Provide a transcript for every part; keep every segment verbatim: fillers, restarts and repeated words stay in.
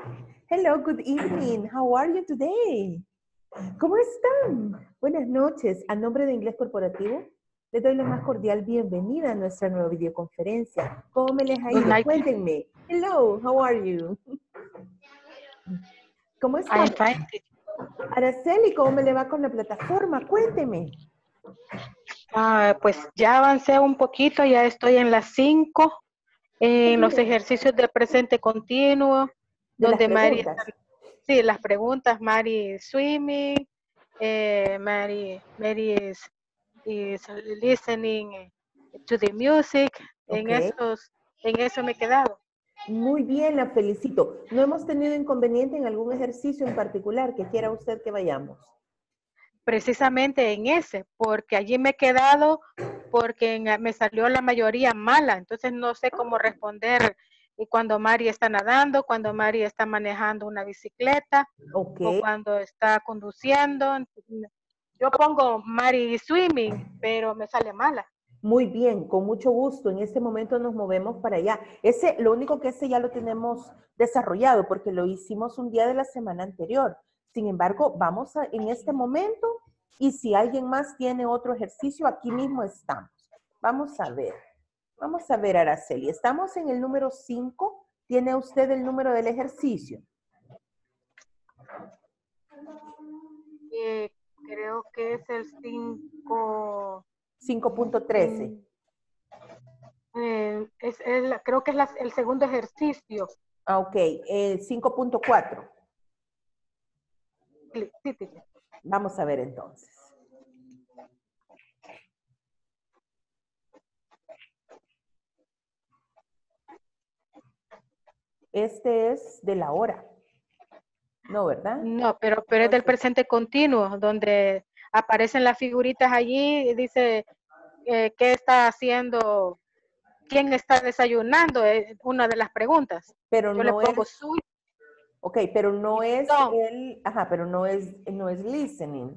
Hello, good evening. How are you today? ¿Cómo están? Buenas noches. A nombre de Inglés Corporativo, les doy la más cordial bienvenida a nuestra nueva videoconferencia. ¿Cómo me les ha Good ido? night. Cuéntenme. Hello, how are you? ¿Cómo I am están? fine. Araceli, ¿cómo me le va con la plataforma? Cuénteme. Ah, pues ya avancé un poquito, ya estoy en las cinco, en los Bien. ejercicios de presente continuo, De las donde Mari está, preguntas. sí, las preguntas, Mari is swimming, eh, Mari, Mary is, is listening to the music, en Ok. esos, en eso me he quedado. Muy bien, la felicito. ¿No hemos tenido inconveniente en algún ejercicio en particular que quiera usted que vayamos? Precisamente en ese, porque allí me he quedado porque en- me salió la mayoría mala, entonces no sé cómo responder y cuando Mari está nadando, cuando Mari está manejando una bicicleta Ok. o cuando está conduciendo. Yo pongo Mari swimming, pero me sale mala. Muy bien, con mucho gusto. En este momento nos movemos para allá. Ese, lo único que ese ya lo tenemos desarrollado porque lo hicimos un día de la semana anterior. Sin embargo, vamos a, en este momento y si alguien más tiene otro ejercicio, aquí mismo estamos. Vamos a ver. Vamos a ver, Araceli. Estamos en el número cinco. ¿Tiene usted el número del ejercicio? Eh, creo que es el cinco. cinco punto trece. Eh, es, es la- creo que es la- el segundo ejercicio. Ah, ok. Eh, cinco punto cuatro. Sí, sí, sí. Vamos a ver entonces. Este es de la hora. No, ¿verdad? No, pero, pero es del presente continuo, donde aparecen las figuritas allí y dice eh, qué está haciendo, quién está desayunando, es una de las preguntas. Pero Yo le no es, pongo su ok, pero no y es Tom, el, ajá, pero no es, no es listening.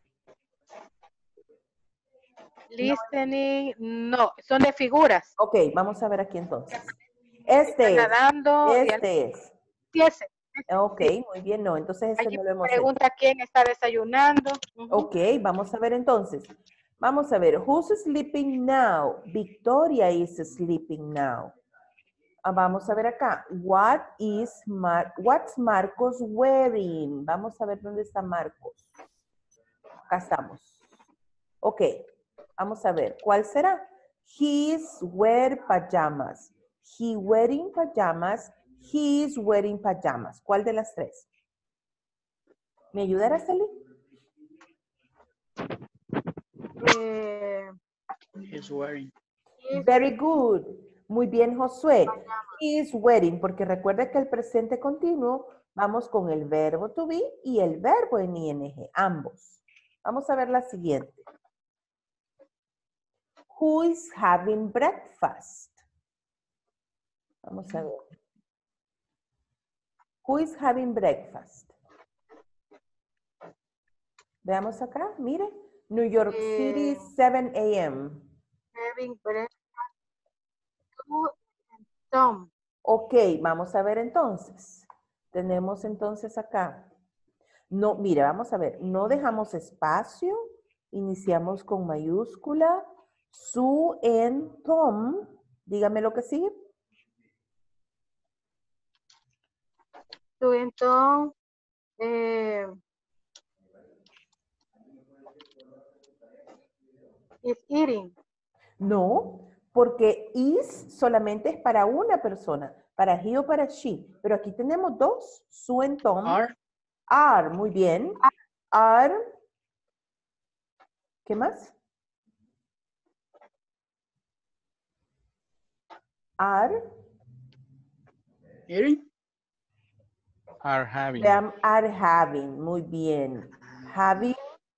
No, listening, no, son de figuras. ok, vamos a ver aquí entonces. Está Este es, nadando y al- este es. sí, ese, ese, Ok, sí. muy bien, no, entonces este Allí no lo hemos hecho. pregunta quién está desayunando. Ujú. Ok, vamos a ver entonces. Vamos a ver, who's sleeping now? Victoria is sleeping now. Ah, vamos a ver acá. What is Mar What's Marcos wearing? Vamos a ver dónde está Marcos. Acá estamos. Ok, vamos a ver. ¿Cuál será? He's wear pajamas. He wearing pajamas. He's wearing pajamas. ¿Cuál de las tres? ¿Me ayudará, Araceli? Eh, He's wearing. is Very good. Muy bien, Josué. He is wearing, porque recuerda que el presente continuo vamos con el verbo to be y el verbo en ing, ambos. Vamos a ver la siguiente. Who is having breakfast? Vamos a ver. Who is having breakfast? Veamos acá, mire. New York City, eh, seven a m having breakfast to Tom. Ok, vamos a ver entonces. Tenemos entonces acá. No, mire, vamos a ver. No dejamos espacio. Iniciamos con mayúscula. Sue and Tom. Dígame lo que sigue. To Tom. Eh, is eating. No, porque is solamente es para una persona, para he o para she. Pero aquí tenemos dos, Sue and Tom. Are. Are, muy bien. Are. ¿Qué más? Are. Eating. Are having. Them are having, muy bien. Having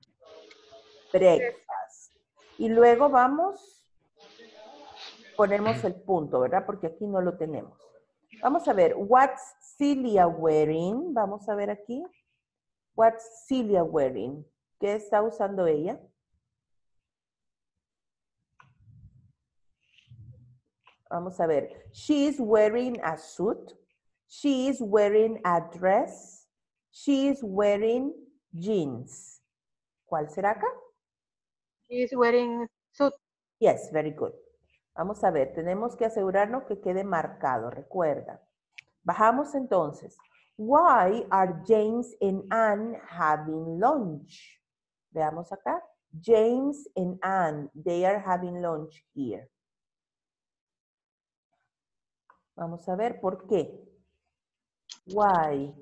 breakfast. Y luego vamos, ponemos el punto, ¿verdad? Porque aquí no lo tenemos. Vamos a ver, what's Celia wearing? Vamos a ver aquí. What's Celia wearing? ¿Qué está usando ella? Vamos a ver. She's wearing a suit. She is wearing a dress. She is wearing jeans. ¿Cuál será acá? She is wearing suit. Yes, very good. Vamos a ver, tenemos que asegurarnos que quede marcado, recuerda. Bajamos entonces. Why are James and Anne having lunch? Veamos acá. James and Anne, they are having lunch here. Vamos a ver por qué. Why?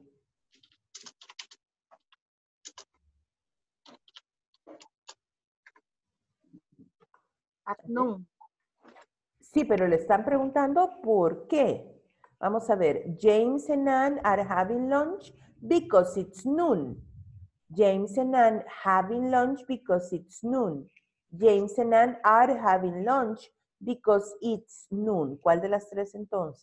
At noon. Sí, pero le están preguntando por qué. Vamos a ver. James and Anne are having lunch because it's noon. James and Anne having lunch because it's noon. James and Anne are having lunch because it's noon. ¿Cuál de las tres entonces?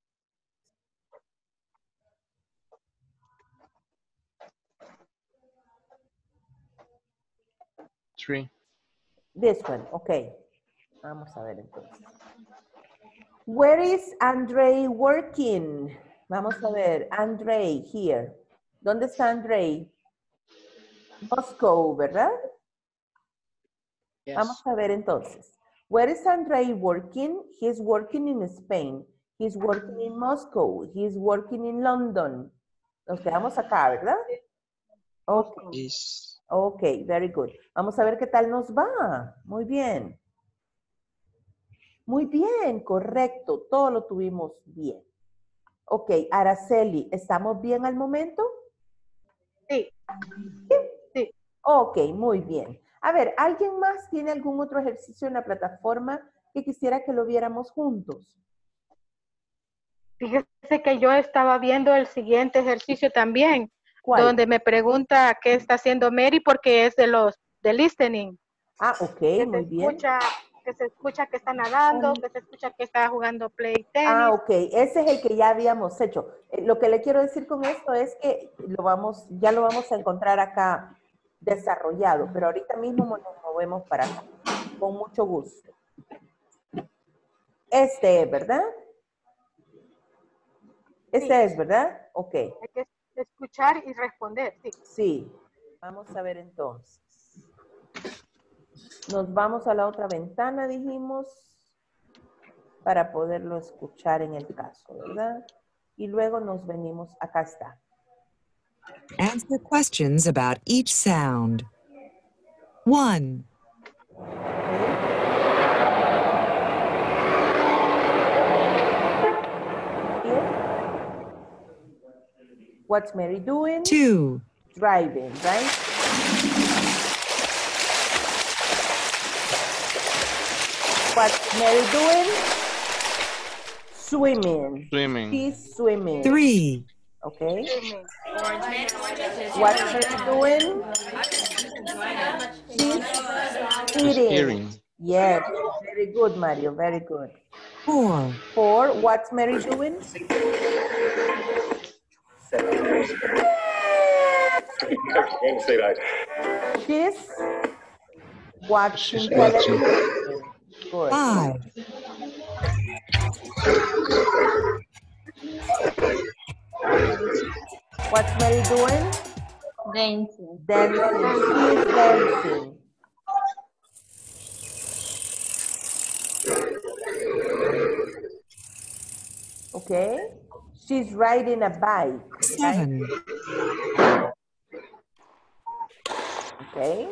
Three. This one, okay. Vamos a ver entonces. Where is Andre working? Vamos a ver, Andre, here. ¿Dónde está Andre? Moscow, ¿verdad? Yes. Vamos a ver entonces. Where is Andre working? He's working in Spain. He's working in Moscow. He's working in London. Nos quedamos acá, ¿verdad? Ok. Is Ok, very good. Vamos a ver qué tal nos va. Muy bien. Muy bien, correcto. Todo lo tuvimos bien. Ok, Araceli, ¿estamos bien al momento? Sí. Sí. Ok, muy bien. A ver, ¿alguien más tiene algún otro ejercicio en la plataforma que quisiera que lo viéramos juntos? Fíjese que yo estaba viendo el siguiente ejercicio también, ¿Cuál? donde me pregunta qué está haciendo Mary porque es de los de listening. Ah, ok, Que muy se bien. escucha, que se escucha que está nadando, que se escucha que está jugando play tenis. Ah, ok, ese es el que ya habíamos hecho. Eh, Lo que le quiero decir con esto es que lo vamos, ya lo vamos a encontrar acá desarrollado, pero ahorita mismo nos movemos para acá, con mucho gusto. Este es, ¿verdad? Este Sí. es, ¿verdad? Ok, Hay que escuchar y responder, sí. sí. Vamos a ver entonces. Nos vamos a la otra ventana, dijimos, para poderlo escuchar en el caso, ¿verdad? Y luego nos venimos, acá está. Answer questions about each sound. One. Here. What's Mary doing? Two. Driving, right? What's Mary doing? Swimming. swimming. She's swimming. Three. Okay. What's Mary doing? She's eating. Eating. Yes, very good, Mario, very good. Four. Four, what's Mary doing? Don't say that. She's watching She's television. watching. Good. Five. What's Mary doing? Dancing. Dancing. She's dancing. Okay. She's riding a bike. Seven. Right? Okay.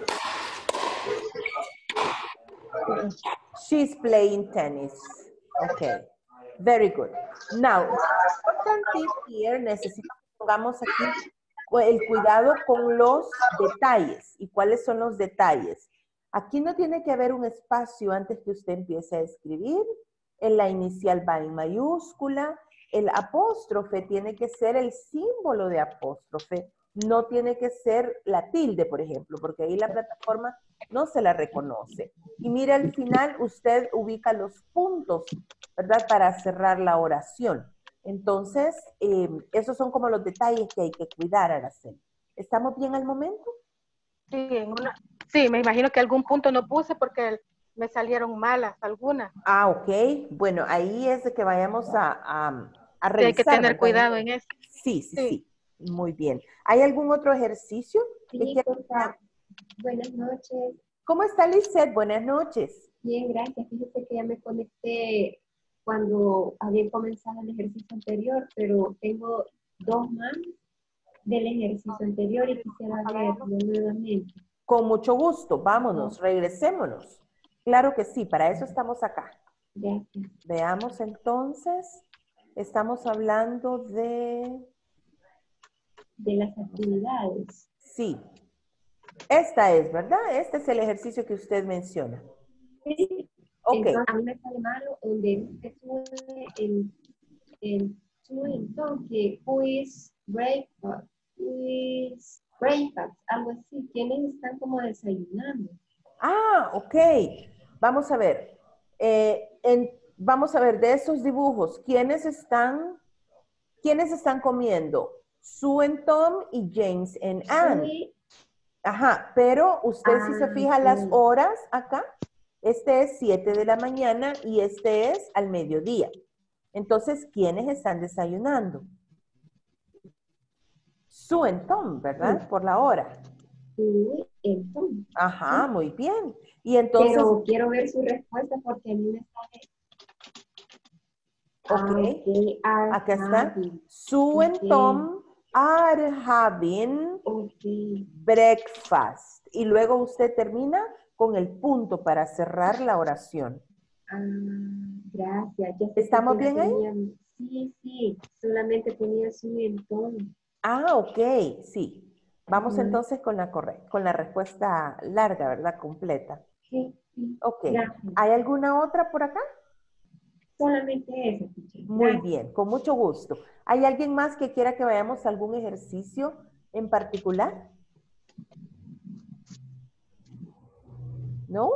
She's playing tennis. Okay. Very good. Now, important thing here, necesito que pongamos aquí el cuidado con los detalles. ¿Y cuáles son los detalles? Aquí no tiene que haber un espacio antes que usted empiece a escribir. En la inicial va en mayúscula. El apóstrofe tiene que ser el símbolo de apóstrofe. No tiene que ser la tilde, por ejemplo, porque ahí la plataforma no se la reconoce. Y mire, al final usted ubica los puntos, ¿verdad? Para cerrar la oración. Entonces, eh, esos son como los detalles que hay que cuidar, Araceli. ¿Estamos bien al momento? Sí, en una, sí, me imagino que algún punto no puse porque me salieron malas algunas. Ah, ok. Bueno, ahí es de que vayamos a, a, a Sí, hay que revisar, tener ¿verdad? cuidado en eso. Sí, sí, Sí. sí. Muy bien. ¿Hay algún otro ejercicio? que Sí, quiera- por favor. Buenas noches. ¿Cómo está Lisette? Buenas noches. Bien, gracias. Fíjese que ya me conecté cuando había comenzado el ejercicio anterior, pero tengo dos más del ejercicio anterior y quisiera verlo nuevamente. Con mucho gusto. Vámonos, regresémonos. Claro que sí, para eso estamos acá. Gracias. Veamos entonces. Estamos hablando de... De las actividades. Sí. Esta es, ¿verdad? Este es el ejercicio que usted menciona. Sí. Ok. Entonces, a mí me sale malo donde usted sube en, en su entorno que who is breakfast, who is breakfast, algo así. ¿Quiénes están como desayunando? Ah, ok. Vamos a ver. Eh, en- vamos a ver de esos dibujos. ¿Quiénes están, quiénes están comiendo? Sue and Tom y James and Anne. Sue, Ajá, pero usted si se Ah, fija las sí. horas acá, este es siete de la mañana y este es al mediodía. Entonces, ¿quiénes están desayunando? Sue and Tom, ¿verdad? Por la hora. Sue and Tom. Ajá, Sí. muy bien. Y entonces, Pero quiero ver su respuesta porque a mí me sale. Ah, ok, ok, are acá está. having. Sue and Ok. Tom are having Ok. breakfast. Y luego usted termina con el punto para cerrar la oración. Ah, gracias. Ya sé ¿Estamos que la bien ahí? tenía- Sí, sí. Solamente tenía Sue and Tom. Ah, ok, sí. Vamos Ujú. entonces con la, corre- con la respuesta larga, ¿verdad? Completa. Sí, sí. Ok. Gracias. ¿Hay alguna otra por acá? Solamente eso, teacher. Muy Gracias. bien, con mucho gusto. ¿Hay alguien más que quiera que vayamos a algún ejercicio en particular? ¿No?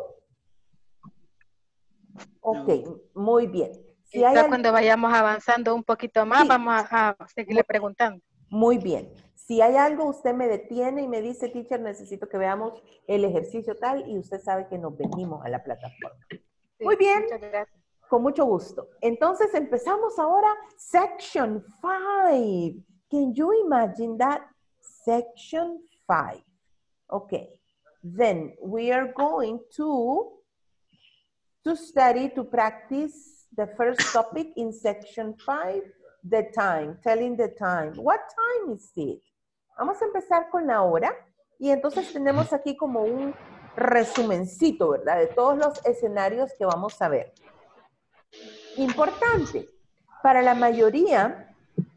Ok, muy bien. Si hay Ya al- cuando vayamos avanzando un poquito más, Sí. vamos a, a seguirle Muy- preguntando. Muy bien. Si hay algo, usted me detiene y me dice, teacher, necesito que veamos el ejercicio tal, y usted sabe que nos venimos a la plataforma. Sí, Muy bien. Muchas gracias. Con mucho gusto. Entonces empezamos ahora section five. Can you imagine that? Section five. Okay. Then we are going to, to study, to practice the first topic in section five, the time, telling the time. What time is it? Vamos a empezar con la hora y entonces tenemos aquí como un resumencito, ¿verdad? De todos los escenarios que vamos a ver. Importante, para la mayoría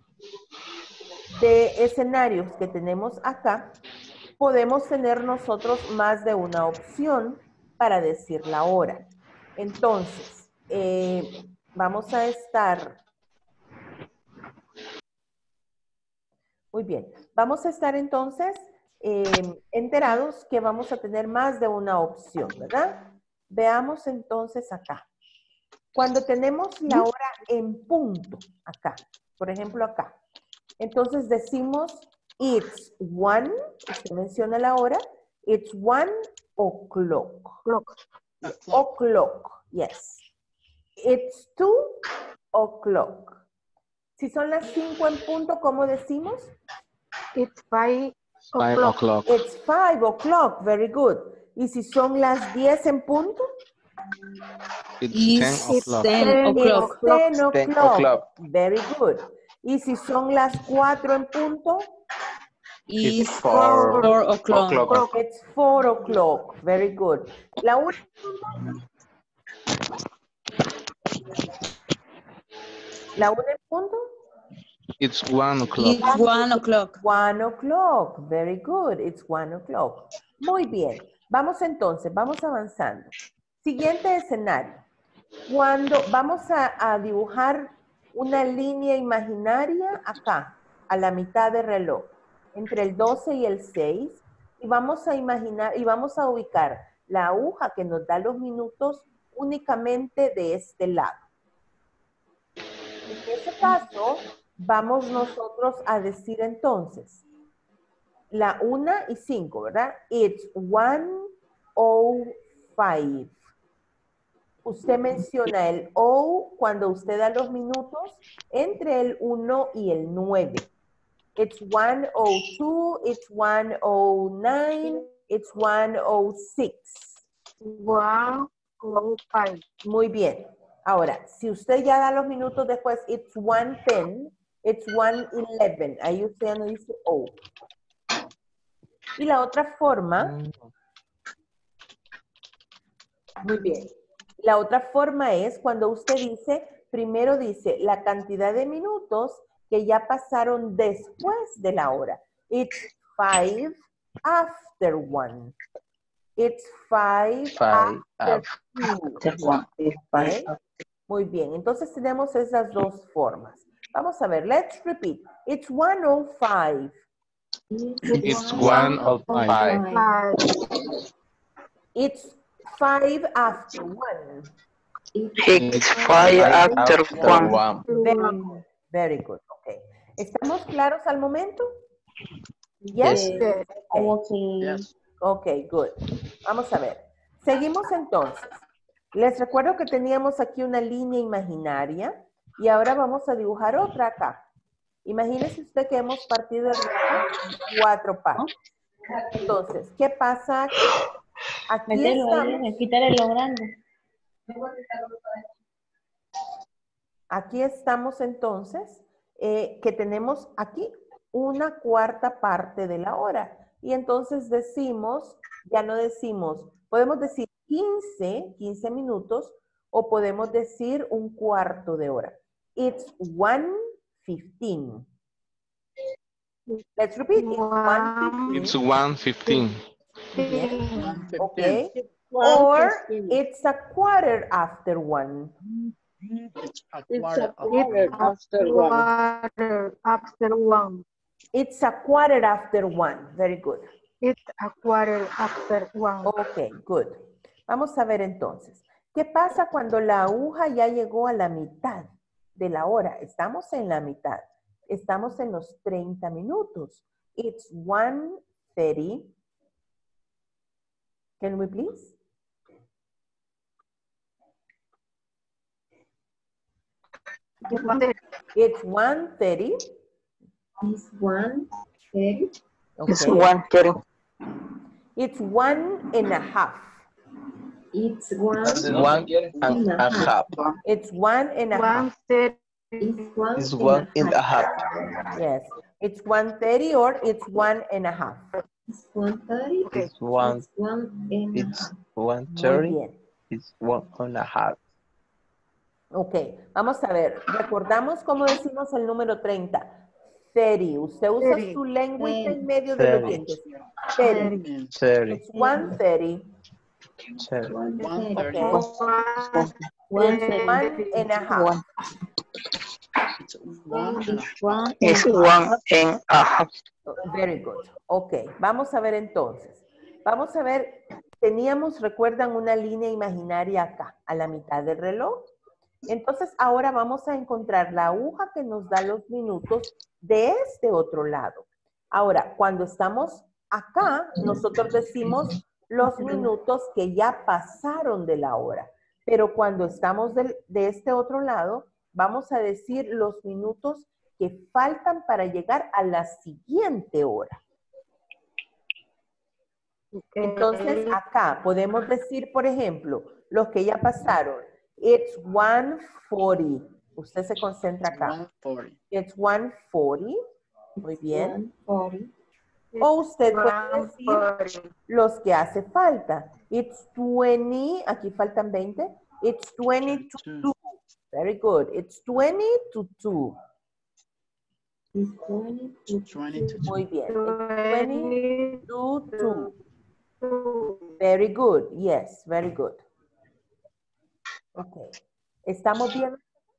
de escenarios que tenemos acá, podemos tener nosotros más de una opción para decir la hora. Entonces, eh, vamos a estar... Muy bien, vamos a estar entonces eh, enterados que vamos a tener más de una opción, ¿verdad? Veamos entonces acá. Cuando tenemos la hora en punto, acá, por ejemplo acá, entonces decimos it's one, usted menciona la hora, it's one o'clock. Clock. O'clock, yes. It's two o'clock. Si son las cinco en punto, ¿cómo decimos? It's five Five o'clock. o'clock. It's five o'clock, very good. Y si son las diez en punto, It's Is ten It's o'clock. ten ten o'clock. it's ten o'clock. ten o'clock. Very good. Y si son las cuatro en punto, Is It's four four o'clock. o'clock. it's four o'clock. Very good. La una, la una en punto, It's one o'clock. It's one o'clock. one o'clock. Very good. It's one o'clock. Muy bien. Vamos entonces, vamos avanzando. Siguiente escenario. Cuando vamos a, a dibujar una línea imaginaria acá, a la mitad del reloj, entre el doce y el seis, y vamos a imaginar, y vamos a ubicar la aguja que nos da los minutos únicamente de este lado. En ese caso, vamos nosotros a decir entonces, la una y cinco, ¿verdad? It's one oh five. usted menciona el O cuando usted da los minutos entre el uno y el nueve. It's one oh two, it's one oh nine, it's one oh six. one oh five. Muy bien. Ahora, si usted ya da los minutos después, it's one ten, it's one eleven. Ahí usted ya no dice O. Y la otra forma, muy bien. La otra forma es cuando usted dice, primero dice la cantidad de minutos que ya pasaron después de la hora. It's five after one. It's five, Five after two. Okay. Muy bien, entonces tenemos esas dos formas. Vamos a ver, let's repeat. It's one oh five. It's one of five. Five. It's five after one. It's five after one. Very, very good. Okay. ¿Estamos claros al momento? Yes. Yes. Okay. Yes. Ok, good. Vamos a ver. Seguimos entonces. Les recuerdo que teníamos aquí una línea imaginaria y ahora vamos a dibujar otra acá. Imagínese usted que hemos partido el reloj en cuatro partes. Entonces, ¿qué pasa? Aquí Mételo ahí, estamos, quítale lo grande. aquí estamos entonces, eh, que tenemos aquí una cuarta parte de la hora. Y entonces decimos, ya no decimos, podemos decir quince, quince minutos, o podemos decir un cuarto de hora. It's one fifteen. Let's repeat. It's one fifteen. It's one fifteen. Okay. Or it's a quarter after one. It's a It's quarter a of quarter after one. Quarter after one. It's a quarter after one. Very good. It's a quarter after one. Ok, good. Vamos a ver entonces. ¿Qué pasa cuando la aguja ya llegó a la mitad de la hora? Estamos en la mitad. Estamos en los treinta minutos. It's one thirty. Can we please? It's one thirty. It's one thirty. It's Okay. one thirty. It's one and a half. It's one One and a half. It's one and a One half. thirty. It's one It's one and a half. Yes. It's one thirty or it's one and a half. It's one thirty. It's one. It's one and a It's half. one Muy thirty. bien. It's one and a half. Ok, vamos a ver. Recordamos cómo decimos el número treinta. thirty. Usted usa thirty. su lengüita en thirty. medio de los thirty. dientes. thirty. Thirty. It's one thirty. Thirty. One one thirty. thirty. Okay. One It's thirty. one and a half. It's one and a It's one It's and a one half. and a half. Very good. Ok, vamos a ver entonces. Vamos a ver, teníamos, recuerdan, una línea imaginaria acá, a la mitad del reloj. Entonces, ahora vamos a encontrar la aguja que nos da los minutos de este otro lado. Ahora, cuando estamos acá, nosotros decimos los minutos que ya pasaron de la hora. Pero cuando estamos del- de este otro lado, vamos a decir los minutos que faltan para llegar a la siguiente hora. Entonces, acá podemos decir, por ejemplo, los que ya pasaron. It's one forty. Usted se concentra acá. one forty. It's one forty. Muy bien. One forty. O usted puede One decir forty. los que hace falta. It's twenty. Aquí faltan veinte. It's twenty to Two. two. Very good. It's twenty to two. It's twenty to twenty to Muy bien. It's twenty Twenty to two. two. Very good. Yes, very good. Okay. ¿Estamos bien?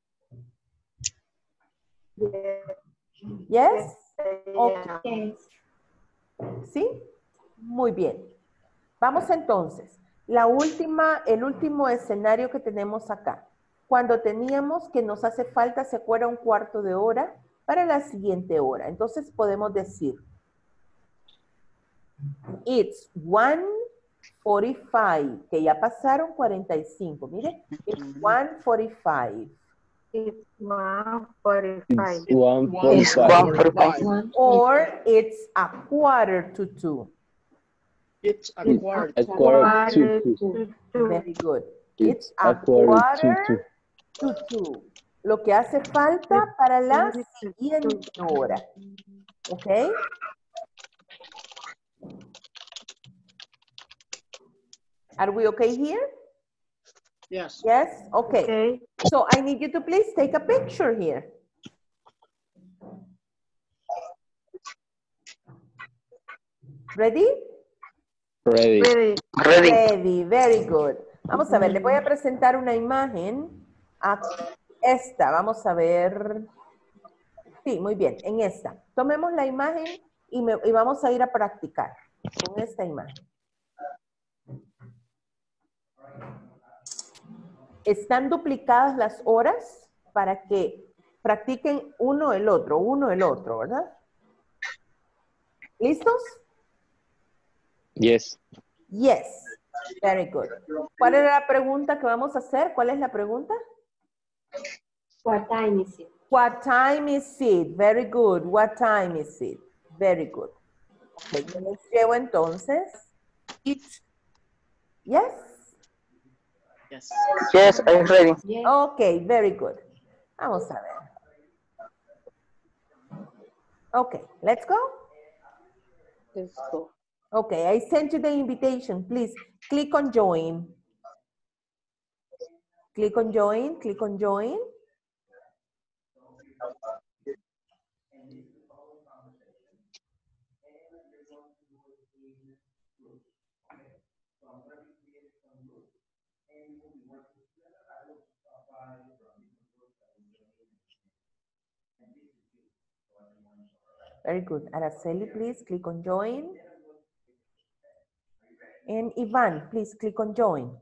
Yes? Okay. Yes. ¿Sí? Muy bien. Vamos entonces. La última, el último escenario que tenemos acá. Cuando teníamos que nos hace falta, se acuerda, un cuarto de hora para la siguiente hora. Entonces podemos decir, it's one forty-five, que ya pasaron cuarenta y cinco. Mire, it's one forty-five. It's one forty-five. It's one It's forty-five. one forty-five. One, Or it's a quarter to two. It's a It's quarter. a quarter to two. two. Two. Very good. It's It's a a quarter quarter to two. to two. Lo que hace falta para la siguiente hora. ¿Ok? Are we okay here? Yes. Yes? Okay. Okay. So I need you to please take a picture here. Ready? Ready. Ready. Ready. Ready, very good. Vamos a ver, le voy a presentar una imagen. Aquí, esta, vamos a ver. Sí, muy bien, en esta. Tomemos la imagen y, me- y vamos a ir a practicar con esta imagen. Están duplicadas las horas para que practiquen uno el otro, uno el otro, ¿verdad? ¿Listos? Yes. Yes. Very good. ¿Cuál era la pregunta que vamos a hacer? ¿Cuál es la pregunta? What time is it? What time is it? Very good. What time is it? Very good. Okay, yo les llevo entonces. It's, yes? Yes. Yes, I'm ready. Yes. Okay, very good. Vamos a ver. Okay, let's go. Let's go. Okay, I sent you the invitation. Please click on join. Click on join, click on join. Very good. Araceli, please click on join. And Ivan, please click on join.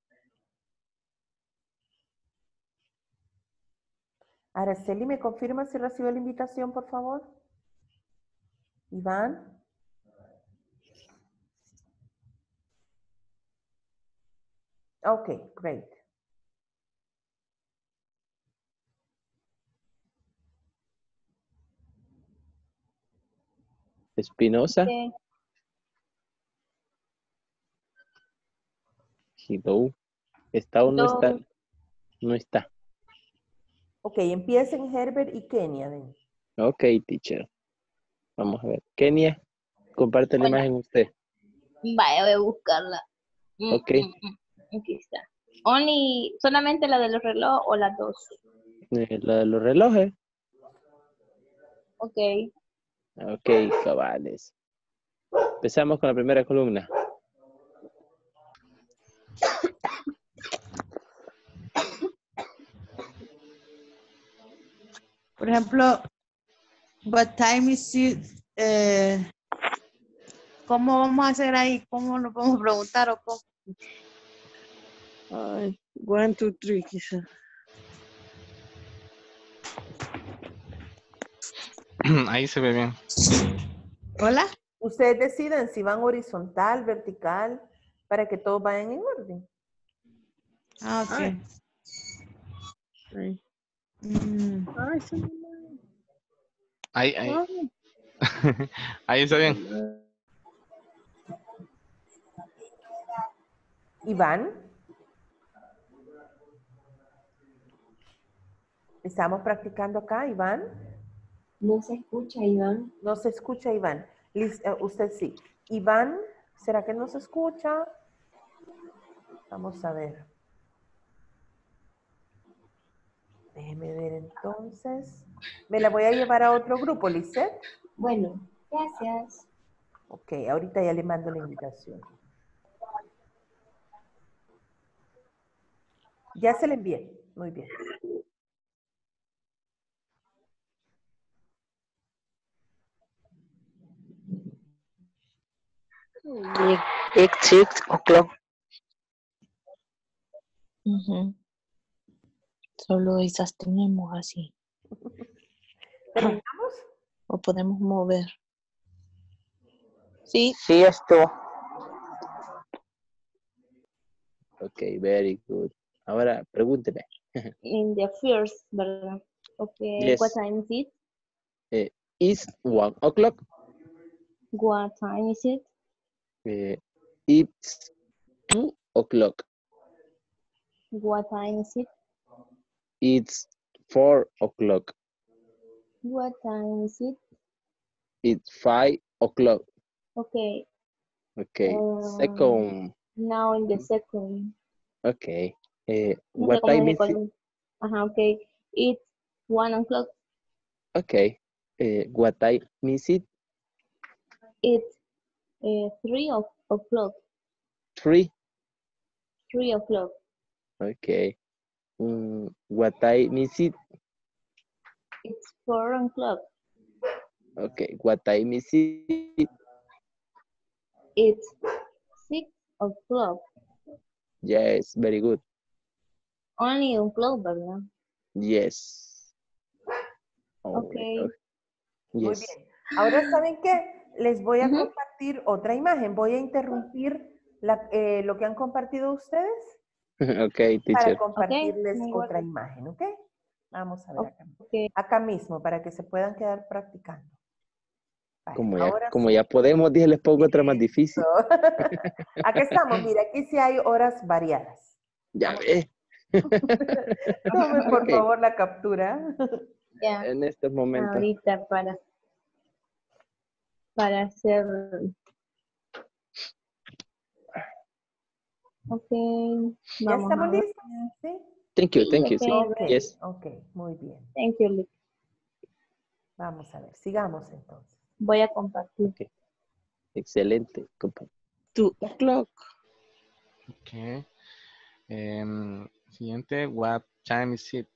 Araceli, ¿me confirma si recibió la invitación, por favor? Iván. Okay, great. Espinosa. Okay. Hello. ¿Está o no Hello. está? No está. Ok, empiecen Herbert y Kenia. ven. Ok, teacher. Vamos a ver. Kenia, comparte la Hola. imagen usted. Vaya, voy a buscarla. Mm, Ok. mm, mm. Aquí está. Only, solamente la de los relojes o las dos. Eh, la de los relojes. Ok. Ok, cabales. Empezamos con la primera columna. Por ejemplo, what time is it? Eh, ¿Cómo vamos a hacer ahí? ¿Cómo lo podemos preguntar o cómo? Ay, one, two, three, quizá. Ahí se ve bien. ¿Hola? Ustedes deciden si van horizontal, vertical, para que todos vayan en orden. Ah, ok. Ay. Ay. Mm, Ay, se me- Ahí, ahí. Ay. Ahí está bien. Iván. Estamos practicando acá, Iván. No se escucha, Iván. No se escucha, Iván. Liz, eh, usted sí. Iván, ¿será que no se escucha? Vamos a ver. Déjeme ver entonces. Me la voy a llevar a otro grupo, Lisette. Bueno, gracias. Ok, ahorita ya le mando la invitación. Ya se le envié. Muy bien. It's six o'clock. Ujú. Solo esas tenemos así. ¿Terminamos? O podemos mover. Sí. Sí, esto. Ok, very good. Ahora, pregúnteme. In the first, ¿verdad? Okay, Yes. what time is it? Eh, it's one o'clock. What time is it? Eh, it's two o'clock. What time is it? It's four o'clock. What time is it? It's five o'clock. Okay. Okay. Um, Second. Now in the second. Okay. Eh, No sé what cómo time se is it? col- Ajá, okay. It's one o'clock. Okay. Eh, what time is it? It's uh, three o- o'clock. Three. Three o'clock. Okay. Mm, what time is it? It's four o'clock. Okay. What time is it? It's six o'clock. Yes, very good. Only o'clock, ¿verdad? Yes. Oh, Okay. Muy yes. bien. Ahora, ¿saben qué? Les voy a Ujú. compartir otra imagen. Voy a interrumpir la- eh, lo que han compartido ustedes Okay, para teacher. compartirles muy otra bueno. imagen, ¿ok? Vamos a ver acá. Okay. Acá mismo, para que se puedan quedar practicando. Vale, Como ya, ahora como sí. ya podemos, dije, les pongo otra más difícil. Aquí estamos, mira, aquí sí hay horas variadas. Ya ve. Tome por Ok. favor la captura. Ya. En estos momentos. Ahorita para para hacer. Okay. ¿Ya Vamos estamos a ver. listos? Sí. Thank you, Sí, thank you. ok, Sí. Ok, Yes. ok, muy bien. Thank you, Liz. Vamos a ver, sigamos entonces. Voy a compartir. Okay. Excelente, compa. Two o'clock. Ok. Em, siguiente, what time is it?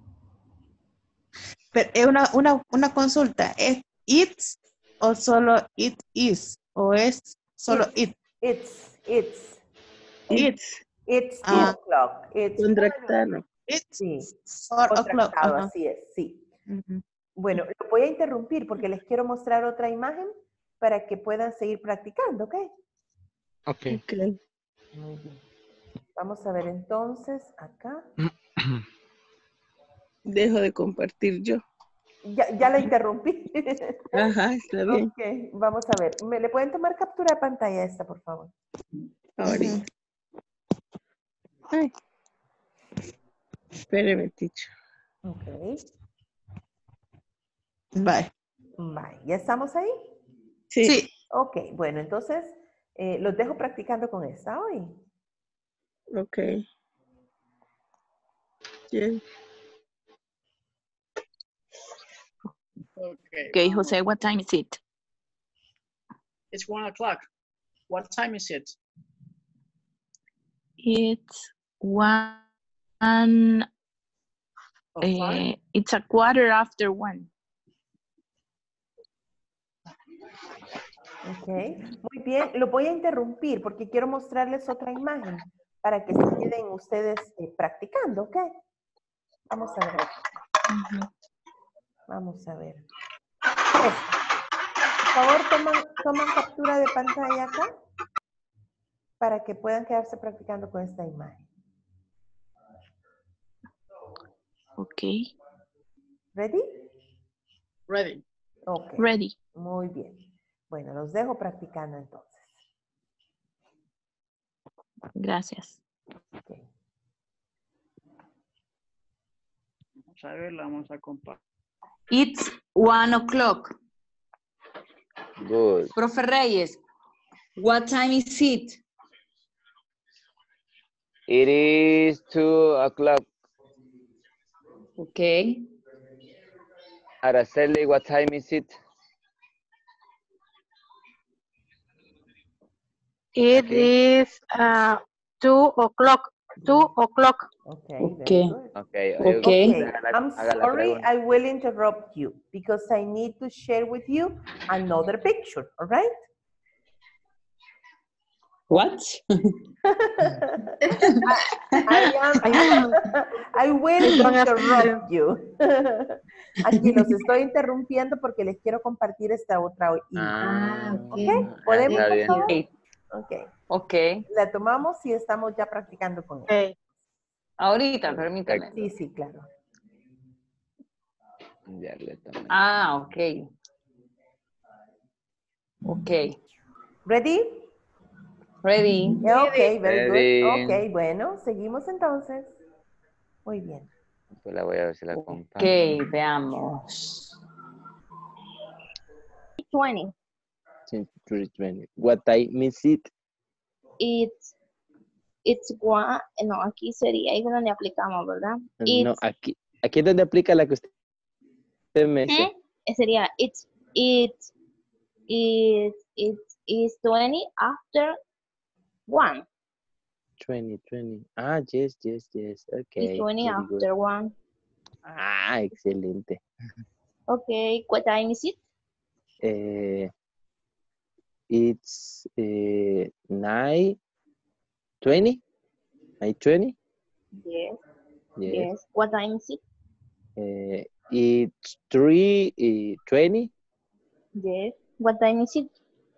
Pero es una, una, una consulta. ¿Es it's o solo it is? ¿O es solo It's, it? it's, it's, It's it's two Ah. o'clock. It's contractano. It's sí, four o'clock. contractado, Ajá. así es, sí. Ujú. Bueno, lo voy a interrumpir porque les quiero mostrar otra imagen para que puedan seguir practicando, ¿ok? Ok. Okay. Muy bien. Vamos a ver entonces acá. Dejo de compartir yo. Ya, ya la interrumpí. Ajá, está bien. Ok, vamos a ver. ¿Me le pueden tomar captura de pantalla a esta, por favor? Ahorita. Ay. Espéreme, teacher. Ok. Bye. Bye. ¿Ya estamos ahí? Sí. Sí. Ok, bueno, entonces eh, los dejo practicando con esta hoy. Okay. Yes. Okay. Okay, vamos. Jose, what time is it? It's one o'clock. What time is it? It's one, uh, O'clock? it's a quarter after one. Ok, muy bien. Lo voy a interrumpir porque quiero mostrarles otra imagen para que se queden ustedes eh, practicando, ¿ok? Vamos a ver. Ujú. Vamos a ver. Esto. Por favor, toman, toman captura de pantalla acá para que puedan quedarse practicando con esta imagen. Okay, ¿Ready? Ready. Ok. ready. Muy bien. Bueno, los dejo practicando entonces. Gracias. Ok. Vamos a ver, la vamos a compartir. It's one o'clock. Good. Profe Reyes, what time is it? It is two o'clock. Okay. Araceli, what time is it? It Okay. is uh, two o'clock. Two o'clock. Okay, Okay. very good. Okay. Okay. Okay, Haga la- I'm haga la sorry pregunta. I will interrupt you because I need to share with you another picture, all right? What? I am, I will I don't interrupt you. Aquí los estoy interrumpiendo porque les quiero compartir esta otra imagen. Ah, ¿Ok? ¿Podemos, está por bien. favor? Okay. Ok. Ok. La tomamos y estamos ya practicando con ella. Okay. Ahorita, permítame. Sí, sí, claro. Ya le tomé. Ah, ok. Ok. ¿Ready? Ready. Yeah, ok, very Ready. good. Ok, bueno, seguimos entonces. Muy bien. Pues la voy a ver si la Ok, comparto. veamos. twenty. three twenty. What time is it? It's, it's one, no, aquí sería, ahí es donde aplicamos, ¿verdad? No, It's, aquí, aquí es donde aplica la que usted me dice. ¿eh? Sería, it's, it's, it's, it's, it's twenty after one. twenty, twenty. Ah, yes, yes, yes. Okay. It's twenty very after good. one. Ah, excelente. Okay, what time is it? Eh, it's eh, nine twenty. nine twenty. Yes, Yes. yes. What time is it? Eh, it's three twenty. Yes. What time is it?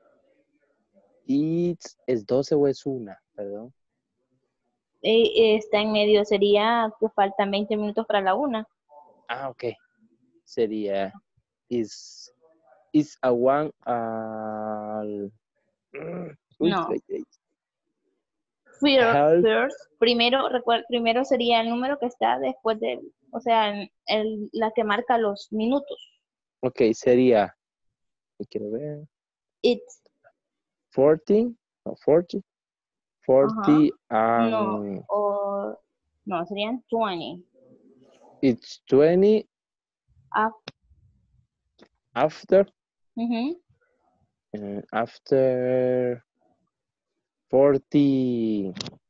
It's, ¿es doce o es una? Perdón. Eh, está en medio, sería que faltan veinte minutos para la una. Ah, ok. Sería, is, is a one al... Uy, No. ay, ay. First, Half. first, primero, recuer- primero sería el número que está después de, o sea, el, el- la que marca los minutos. Ok, sería, quiero ver, It's, fourteen, no, forty, forty, ajá, and no, o, no, serían twenty. it's twenty Af- after, ujú, uh, after forty,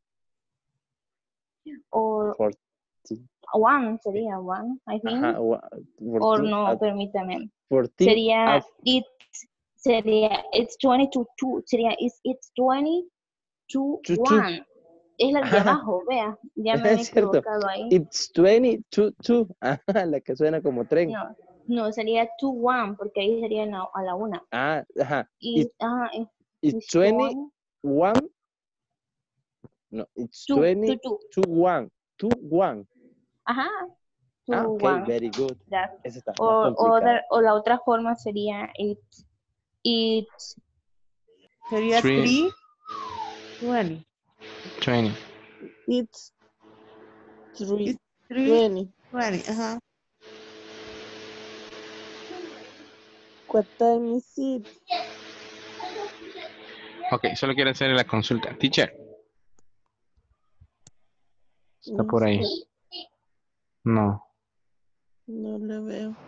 o forty, one sería one, I think. ajá, wa- O fourteen, no, at- permítame. fourteen Sería, af- it's, sería, it's twenty to two, sería, it's, it's twenty to to two. one. Es la de Ajá. abajo, vea, ya me he Es cierto, equivocado ahí. it's twenty to two, ajá, la que suena como tren. No, no, sería to one, porque ahí sería en la- a la una. Ah, ajá, Y, it, ajá, es- it's it's twenty-one, no, it's Two, twenty two, to one, to one. Ajá, to Ah, ok, one. very good. That. Esa está más O, complicada. other- o la otra forma sería it's, it's, Sería Three. three twenty. twenty. It's three It's three twenty. twenty. Ajá. What time is it? Ok, solo quiero hacer la consulta. Teacher. Está No por ahí. sé, No. no le veo.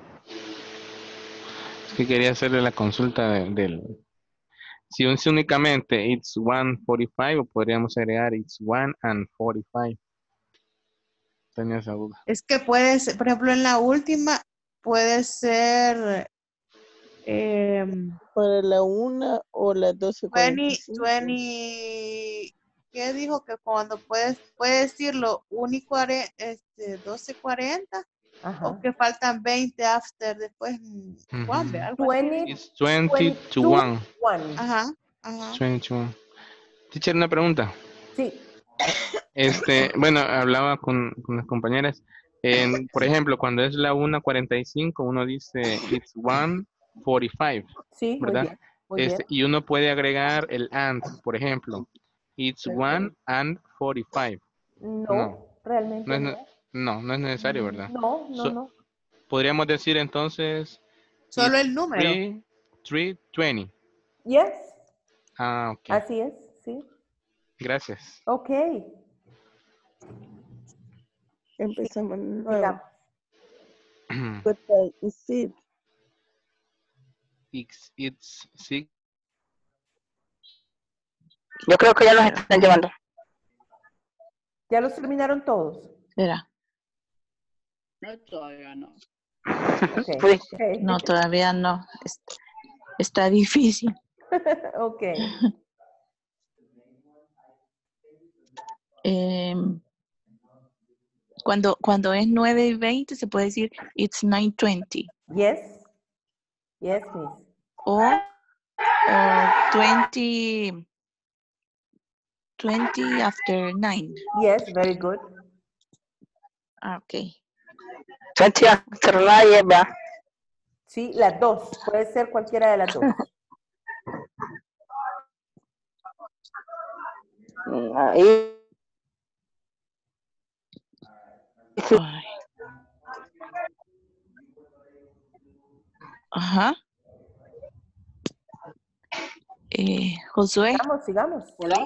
Es que quería hacerle la consulta de- del... Si es únicamente it's one forty-five o podríamos agregar it's one and forty-five. Tenía esa duda. Es que puede ser, por ejemplo, en la última puede ser em, Para la una o las doce cuarenta y veinte, cinco. veinte, ¿qué dijo? Que cuando puedes, puede decirlo uno y cuarenta, este, doce cuarenta, Ajá. o que faltan veinte after después, mm, Ujú. one, algo así. twenty, It's twenty to twenty-two, one. one. Ajá, ajá. twenty to one. Teacher, una pregunta. Sí. Este, bueno, hablaba con, con las compañeras. En, por ejemplo, cuando es la una cuarenta y cinco, uno dice it's one forty-five, Sí, muy ¿verdad? bien. Muy Este, bien. y uno puede agregar el and, por ejemplo. It's Perfecto. one and forty-five. No, No, realmente no es, no. ne- no, no es necesario, ¿verdad? No, no, So- no. Podríamos decir entonces Solo it's el número. three, three twenty. Yes, Ah, ok. así es, sí. Gracias. Ok, Empezamos de nuevo. sigamos. What time is it? It's, it's six. Yo creo que ya los están llevando. ¿Ya los terminaron todos? Espera. No, todavía no. Ok, Uy. ok. No, todavía no. Es- Está difícil. Ok. Em, cuando, cuando es nueve y veinte se puede decir it's nine twenty. Yes. Yes, miss. O, o veinte, twenty after nine. Yes, very good. Ah, ok. twenty after nine, ¿verdad? Sí, las dos. Puede ser cualquiera de las dos. Ahí. Ay. Ajá. Eh, Josué, Sigamos, sigamos. Hola.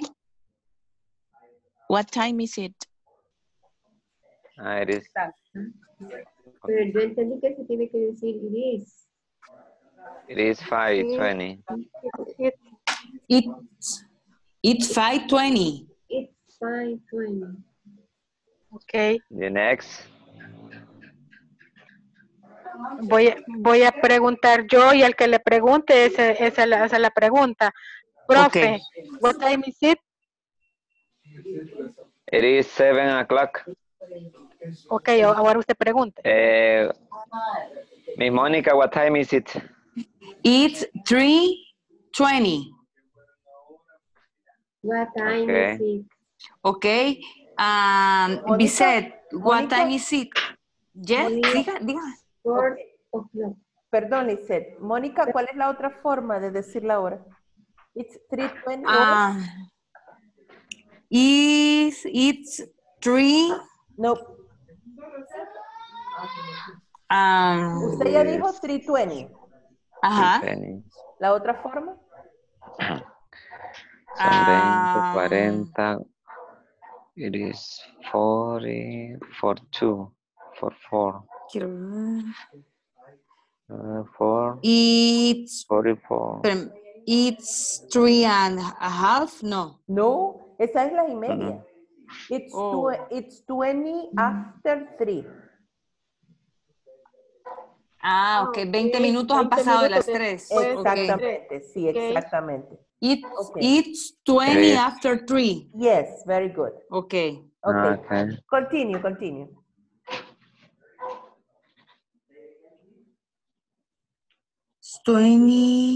what time is it? Ah, it is. Pero yo entendí que se tiene que decir it is. It is five twenty. It's, it's five twenty. It's five twenty. Ok. The next. Voy, a- voy a preguntar yo y al que le pregunte, ese- esa es la, esa es la pregunta. Profe, what time is it? It is seven o'clock. Ok, ahora usted pregunte. Eh, Miss Monica, what time is it? It's three twenty. What time Okay. is it? Okay. Um, Mónica, Bisette, what Mónica. time is it? Yes, Mónica. diga, diga. Four o'clock. Perdón, Lisette. Mónica, ¿cuál es la otra forma de decir la hora? It's three twenty. Ah, is it's three. No. Um, Usted ya dijo three twenty. ajá. Penny. ¿La otra forma? Son Ah. veinte, cuarenta. It is forty, forty-two, forty-four, Quiero ver. uh, four, It's forty-four. espérame, it's three and a half. No. No, esa es la y media. Mm. It's, Oh. tw- it's twenty after three. Ah, ok. veinte ok. minutos han veinte pasado de las minutos tres. después. Ok. Exactamente, sí, Ok. exactamente. It's, Okay. it's twenty Yes. after three. Yes, very good. Ok. Okay, Okay. continue, continue. It's twenty.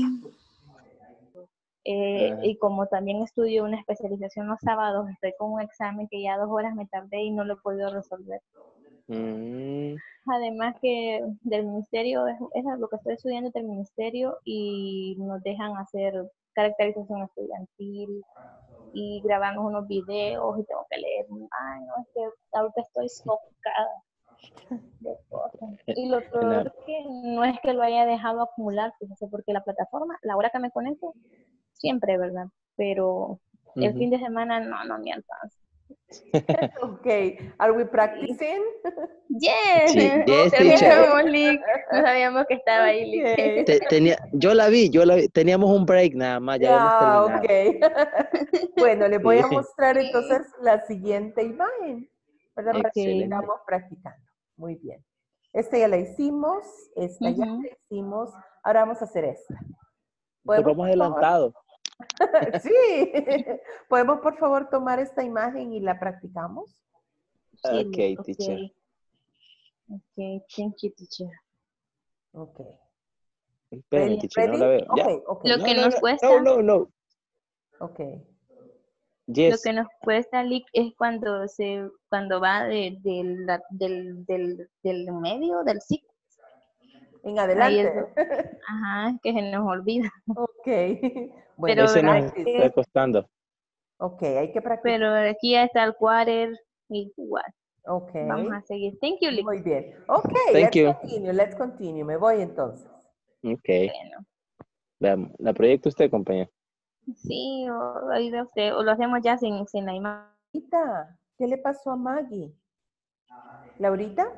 Eh, Ah. y como también estudio una especialización los sábados, estoy con un examen que ya dos horas me tardé y no lo he podido resolver. Mm, Además que del ministerio, es, es lo que estoy estudiando del ministerio y nos dejan hacer caracterización estudiantil y grabamos unos videos y tengo que leer. Ay, no, es que ahorita estoy sofocada de cosas. Y lo peor es que no es que lo haya dejado acumular, fíjese, porque la plataforma, la hora que me conecto, siempre, ¿verdad? Pero el Ujú. fin de semana no, no me alcanza. Okay, are we practicing? Yes, Sí, yes, terminamos, Lick. No sabíamos que estaba ahí, Lick. Okay. Te- tenía, yo la vi, yo la vi. Teníamos un break nada más, ya habíamos Ah, terminado. ok. Bueno, les voy a Sí. mostrar entonces la siguiente imagen, ¿verdad? Para que Excelente. sigamos practicando. Muy bien. Esta ya la hicimos, esta ya Ujú. la hicimos. Ahora vamos a hacer esta. Pues ¿Podemos, vamos por favor? adelantados. Sí. ¿Podemos, por favor, tomar esta imagen y la practicamos? Sí, Ok, Lick, teacher. ok. Ok, thank you, teacher. Ok. Espérame, Ready? teacher, no Ready? la veo. Ok, Ya. ok. Lo No, que no, nos no, cuesta, no, no, no. Ok. lo Yes. que nos cuesta, Lick, es cuando se, cuando va de, de la- del, del, del medio, del ciclo. En Ahí es, adelante. ajá, que se nos olvida. Ok. Bueno, Pero Ese nos verdad practice. está que, costando. Ok, hay que practicar. pero aquí ya está el quarter igual. Ok. Vamos a seguir. Thank you, Lick. Muy bien. Ok, Thank let's you. continue, let's continue. Me voy entonces. Ok. Bueno, Veamos. La proyecta usted, compañero. sí, o, ahí de usted, o lo hacemos ya sin, sin la imagen. Laurita, ¿qué le pasó a Maggie? ¿Laurita?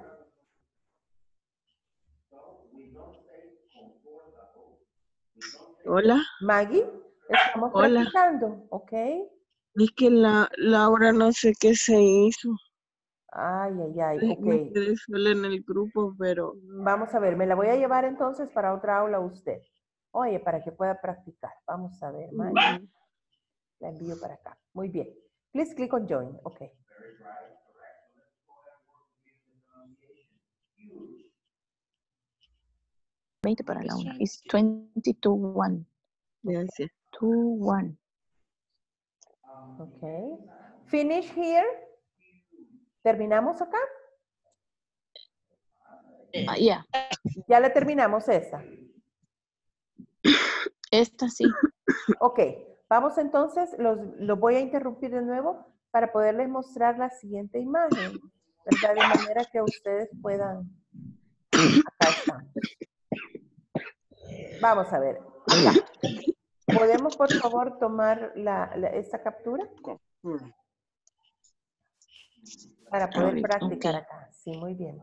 Hola, Maggie, estamos Hola. practicando, ¿ok? es que la Laura no sé qué se hizo. Ay, ay, ay, Me ok. quedé sola en el grupo, pero Vamos a ver, me la voy a llevar entonces para otra aula usted. Oye, para que pueda practicar. Vamos a ver, Maggie. La envío para acá. Muy bien. Please click on join. Ok. veinte para la una. It's twenty to one. gracias. To one. Okay. Finish here. ¿Terminamos acá? Ah, yeah. Ya le terminamos esta. Esta sí. Ok, vamos entonces, los, los voy a interrumpir de nuevo para poderles mostrar la siguiente imagen, ¿verdad? De manera que ustedes puedan... Acá está. Vamos a ver, acá. ¿Podemos, por favor, tomar la, la- esta captura? Para poder Ahorita, practicar ok. acá. Sí, muy bien.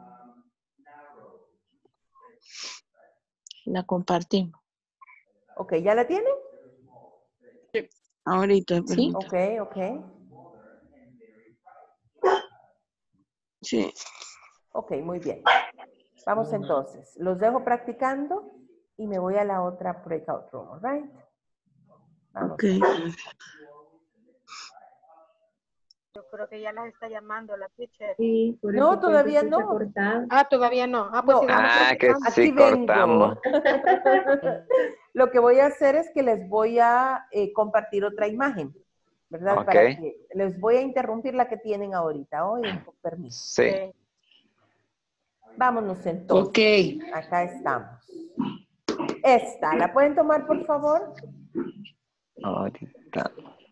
La compartimos. Ok, ¿ya la tienen? Ahorita, Sí. Ok, ok. Sí. Ok, muy bien. Vamos entonces. Los dejo practicando y me voy a la otra breakout room, all right? Vamos. Ok. Yo creo que ya las está llamando la teacher. Sí, por No, eso fue todavía que se no. cortado. Ah, todavía no. Ah, pues No. sigamos Ah, que practicando. sí Aquí vengo. cortamos. Lo que voy a hacer es que les voy a eh, compartir otra imagen, ¿verdad? Ok. Para que les voy a interrumpir la que tienen ahorita. Oye, con permiso. Sí. Sí. Vámonos entonces. Ok. Acá estamos. Esta, ¿la pueden tomar, por favor? Ahorita.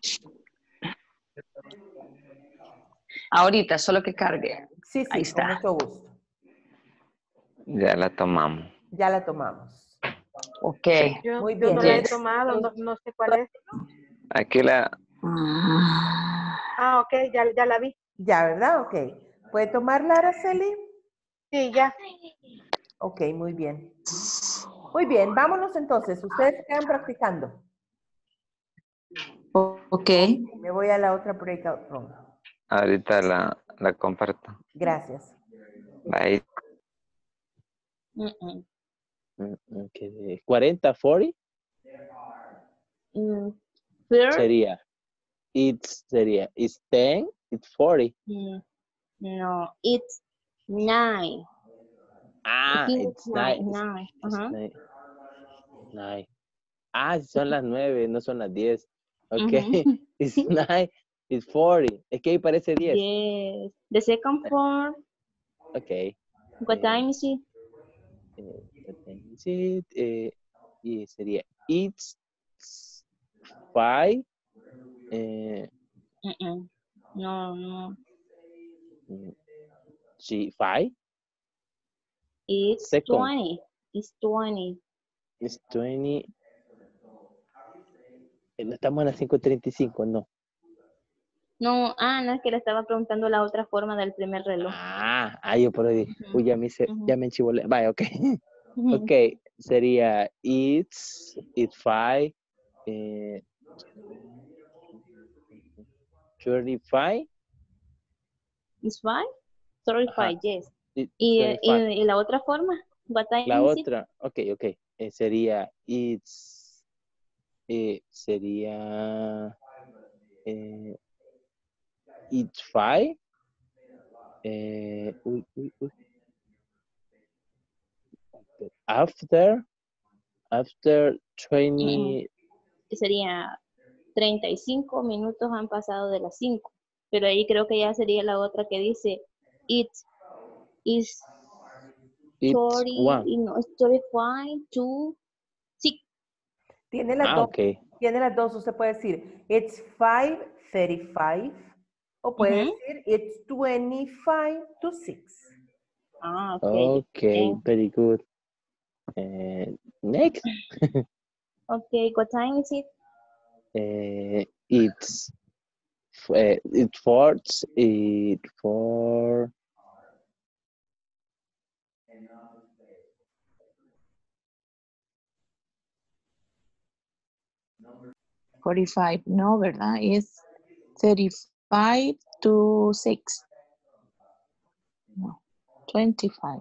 Ahorita, solo que cargue. Sí, sí, Ahí con está. mucho gusto. Ya la tomamos. Ya la tomamos. Ok. Yo, Muy yo bien. no la he Yes. tomado, no, no sé cuál es. Aquí la... Ah, ok, ya, ya la vi. Ya, ¿verdad? Ok. ¿Puede tomarla, Araceli? Sí, ya. Ok, muy bien. Muy bien, vámonos entonces. Ustedes se quedan practicando. Ok. Me voy a la otra breakout room. Ahorita la, la comparto. Gracias. Ahí. Mm, mm. Mm, ok. cuarenta, cuarenta Mm, Third? sería. It's sería. It's ten, it's forty. Mm, no, it's nine. Ah, Aquí it's nine, nine. nine. It's Ajá. nine. Nine. Ah, son las nueve, no son las diez. Ok. Ujú. It's nine, it's forty. Es que ahí parece diez. Yes. The second form, Ok. what Eh, time is it? eh, what time is it? Eh, y sería it's five. Eh, Mm, mm. No, no. sí, five. It's Second. twenty. It's twenty. It's twenty. Eh, no estamos en las cinco treinta y cinco, no. No, ah, no, es que le estaba preguntando la otra forma del primer reloj. Ah, ah, yo por ahí. Ujú, Uy, ya me hice, ujú, ya me enchivolé. Vaya, ok. ujú. Ok, sería it's, it's five, eh, thirty-five. It's five? Sorry, Ajá. five, yes. It- ¿Y, twenty-five. y, y la otra forma? What time La is it? otra, ok, ok. eh, sería it's, eh, sería eh, it's five. Eh, uy, uy, uy. After, after Mm, mm. twenty, Sería treinta y cinco minutos han pasado de las cinco. Pero ahí creo que ya sería la otra que dice it is it's one. thirty, no, it's thirty-five to six. Tiene las Ah, dos. ok. Tiene las dos. Usted puede decir, it's five thirty-five. O puede Ujú. decir, it's twenty-five to six. Ah, ok. Okay, Eh, very good. Uh, next, Okay, what time is it? uh, it's uh, it for it for forty-five. No, ¿verdad? Es thirty-five to six. No, twenty-five.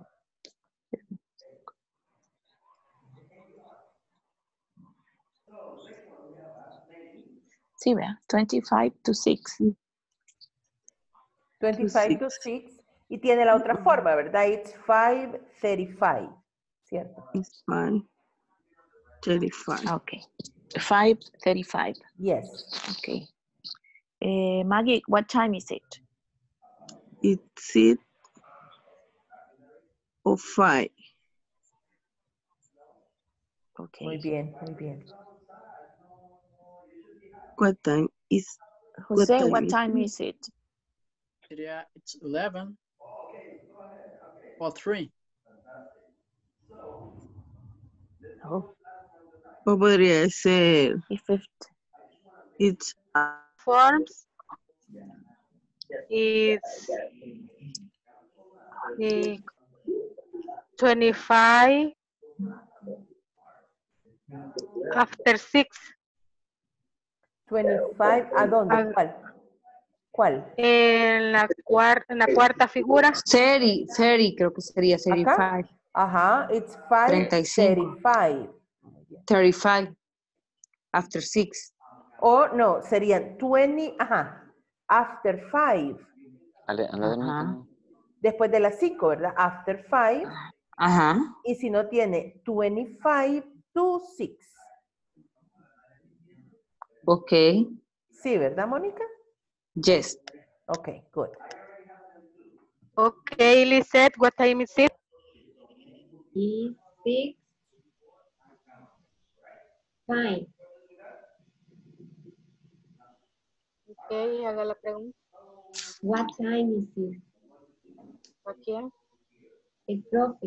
Sí, vea, twenty-five to six. twenty-five to six. Y tiene la otra forma, ¿verdad? It's five thirty-five. ¿Cierto? It's fine. thirty-five. Okay. five thirty-five. Yes. Okay. Eh, Maggie, what time is it? It's six o five. Okay. Muy bien, muy bien. What time is Jose, what is time it? is it? Sería, it's eleven or three. Oh, O podría ser y fifty. it's Forms. It's eh, twenty-five after six. veinticinco, ¿a dónde? Ah, ¿Cuál? ¿Cuál? En la, cuar- en la cuarta figura. thirty, thirty, creo que sería ¿Acá? thirty-five. Ajá, it's five treinta y cinco. thirty-five. thirty-five. After six. O no, serían veinte, ajá, after five. Ale, anda a dormir, Ajá. ¿no? Después de las cinco, ¿verdad? After five. Ajá. Y si no tiene veinticinco to six. Ok. Sí, ¿verdad, Mónica? Yes. Ok, good. Okay, Lisette, what time is it? It's six, five. Okay, haga la pregunta. What time is it? ¿A quién? El profe.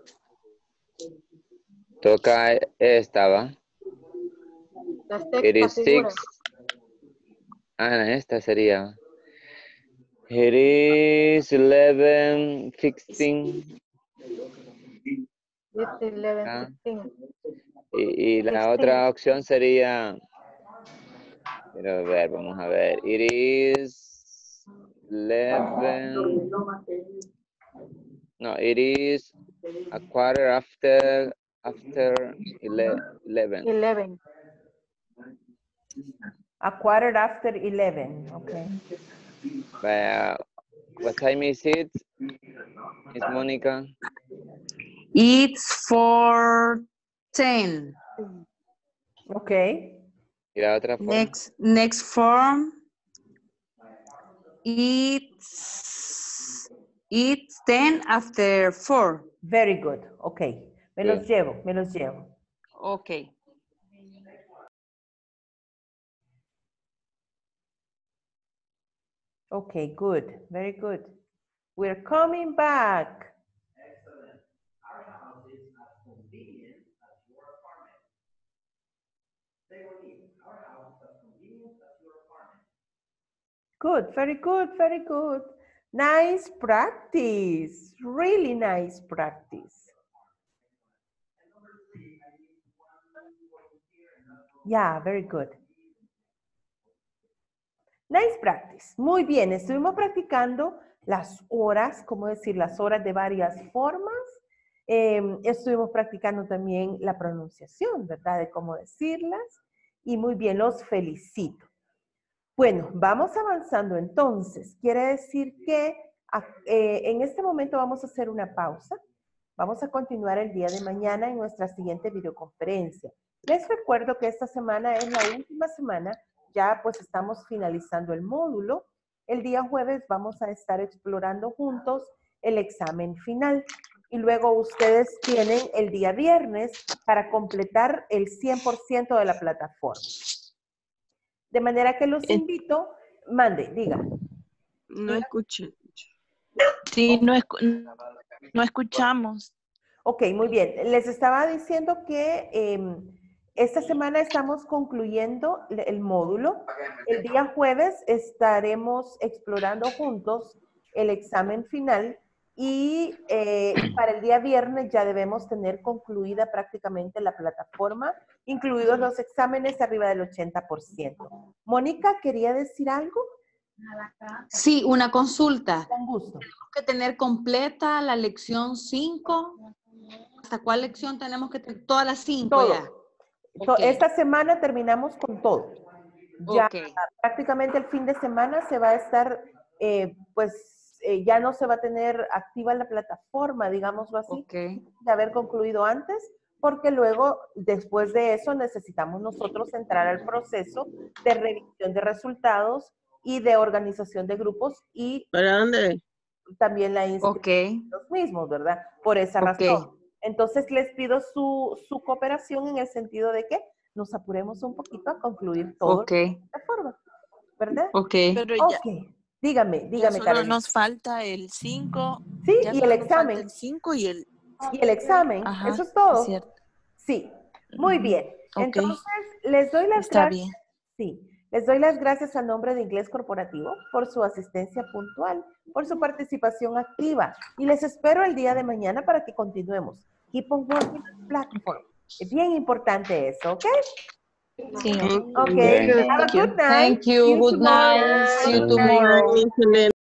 Toca esta, ¿va? La It sexta is figura. six. Ah, esta sería. It is eleven, sixteen. It's eleven, Ah, sixteen. y, y la sixteen. otra opción sería. Quiero ver, vamos a ver. It is eleven. No, it is a quarter after after ele- eleven. eleven. A quarter after eleven, okay. Uh, what time is it? Miss Monica? It's four ten. Okay. ¿Y la otra forma? Next, next form. It's, it's ten after four. Very good, okay. Me los Good. llevo, me los llevo. Okay. Okay, good, very good. We're coming back. Good, very good, very good. Nice practice, really nice practice. Yeah, very good. Nice practice. Muy bien, estuvimos practicando las horas, ¿cómo decir? Las horas de varias formas. Eh, estuvimos practicando también la pronunciación, ¿verdad? De cómo decirlas. Y muy bien, los felicito. Bueno, vamos avanzando entonces. Quiere decir que eh, en este momento vamos a hacer una pausa. Vamos a continuar el día de mañana en nuestra siguiente videoconferencia. Les recuerdo que esta semana es la última semana. Ya pues estamos finalizando el módulo. El día jueves vamos a estar explorando juntos el examen final. Y luego ustedes tienen el día viernes para completar el cien por ciento de la plataforma. De manera que los invito, mande, diga. No escuché. Sí, no, escu no escuchamos. Ok, muy bien. Les estaba diciendo que eh, esta semana estamos concluyendo el módulo. El día jueves estaremos explorando juntos el examen final y eh, para el día viernes ya debemos tener concluida prácticamente la plataforma, incluidos los exámenes arriba del ochenta por ciento. Mónica, ¿quería decir algo? Sí, una consulta. Con gusto. Tenemos que tener completa la lección cinco. ¿Hasta cuál lección tenemos que tener? Todas las cinco Todo. ya. Okay. Esta semana terminamos con todo. Ya Okay. prácticamente el fin de semana se va a estar, eh, pues eh, ya no se va a tener activa la plataforma, digámoslo así, Okay. de haber concluido antes, porque luego, después de eso, necesitamos nosotros entrar al proceso de revisión de resultados y de organización de grupos y ¿Para dónde? también la inscripción Ok. los mismos, ¿verdad? Por esa Ok. razón. Entonces les pido su, su cooperación en el sentido de que nos apuremos un poquito a concluir todo Ok. de esta forma, ¿verdad? Ok. Pero ya, Ok, dígame, ya dígame, solo Carolina. nos falta el cinco. Sí, Ya y solo el nos falta examen. el cinco y el... Y el examen, Ajá, eso es es todo. cierto. Sí, muy Ujú. bien. Ok, Entonces, les doy las está gracias. bien. Sí, les doy las gracias a nombre de Inglés Corporativo por su asistencia puntual, por su participación activa. Y les espero el día de mañana para que continuemos. Keep on working on the platform. Es bien importante eso, ¿ok? Sí. Ok. Okay. Have a Thank you. good night. Thank you. See you Good night. tomorrow. See you Um, tomorrow. Excelente.